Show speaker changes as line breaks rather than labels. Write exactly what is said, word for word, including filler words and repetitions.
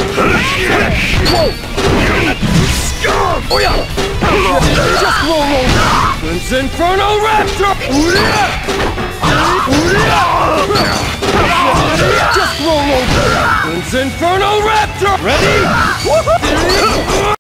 Oh yeah! Just roll over! Prince Inferno Raptor! Just roll over! Prince Inferno Raptor! Ready?